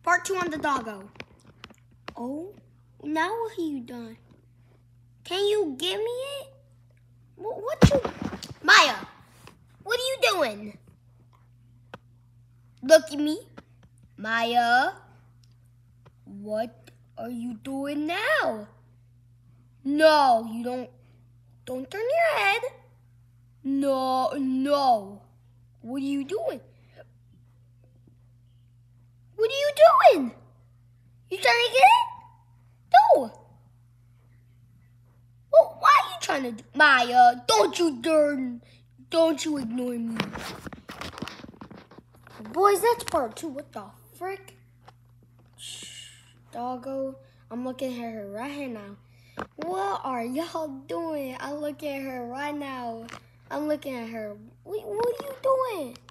Part 2 on the doggo. Oh, now what have you done? Can you give me it? What you... Maya, what are you doing? Look at me. Maya, what are you doing now? No, you don't turn your head. No. What are you doing? What are you doing? You trying to get it? No. Well, why are you trying to do? Maya, don't you ignore me. Boys, that's part 2. What the frick? Shh, doggo. I'm looking at her right here now. What are y'all doing? I'm looking at her right now. I'm looking at her. What are you doing?